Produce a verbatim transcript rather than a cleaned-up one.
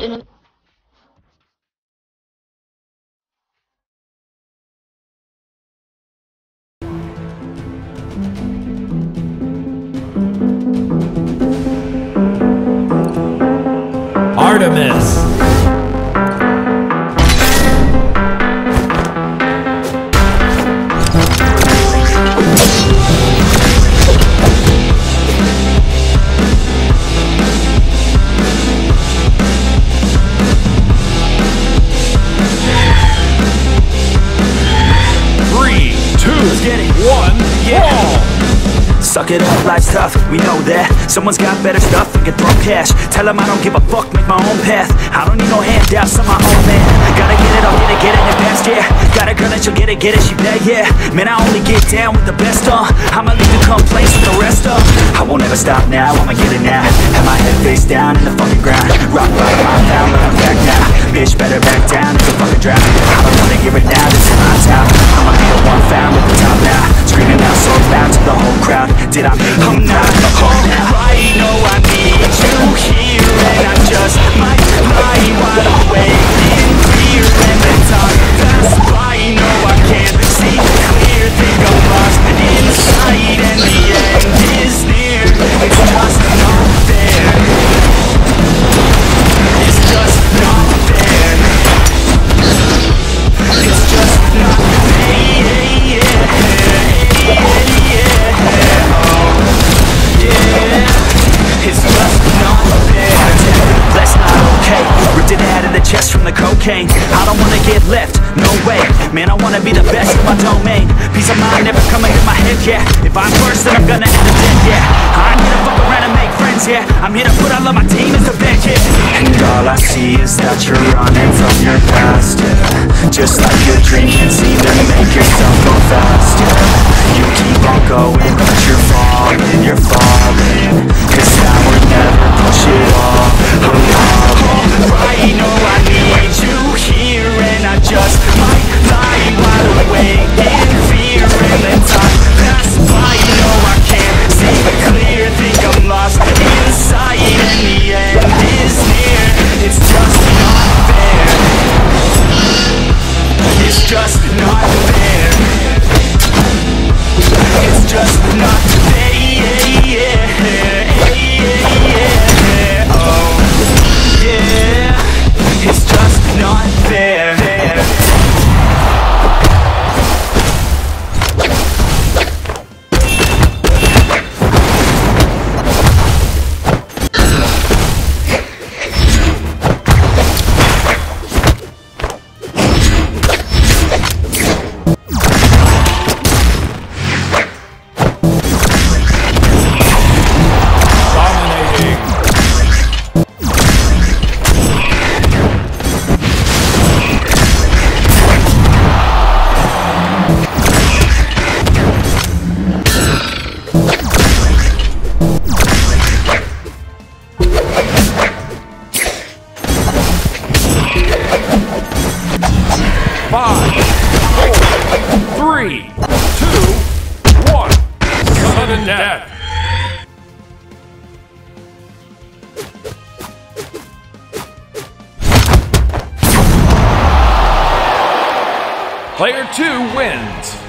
in it. Artemis. Suck it up, life's tough, we know that. Someone's got better stuff, we can throw cash. Tell them I don't give a fuck, make my own path. I don't need no handouts, I'm my own man. Gotta get it, I'll get it, get it in advance, yeah. Got a girl that she'll get it, get it, she bad, yeah. Man, I only get down with the best, uh I'ma leave the complaints with the rest, uh I won't ever stop now, I'ma get it now. Have my head face down in the fucking ground. Rock right, my down, but I'm back now. Bitch, better back down, it's a fucking drought. I don't wanna hear it now, this is my town. I'ma be the one found at the top now. Screaming out so loud to the whole crowd. Did I make I'm not alright, no I need you here. And I just might lie wide awake in fear. And the time pass by, no I can't see clear. Think I'm lost inside and the end is near. It's just not there. It's just not there. It's just not there. It's just not there. That's not okay. Ripped it out of the chest from the cocaine. I don't wanna get left, no way. Man, I wanna be the best in my domain. Peace of mind never coming in my head, yeah. If I'm first, then I'm gonna end up dead, yeah. I'm here to fuck around and make friends, yeah. I'm here to put all of my team as the bench, yeah. And all I see is that you're running from your past, yeah. Just like a dream, can't seem to make yourself go fast, yeah. You keep on going, but you're falling, you're falling. Cause I would never push it all along. Right, no, I need you here. And I just might lie wide awake in fear. And then time pass by, no, I can't see clear. Think I'm lost inside and the end is near. It's just not fair. It's just not fair. It's just not fair. Oh, yeah. It's just not fair. Five, four, three, two, one. Sudden death. Player two wins.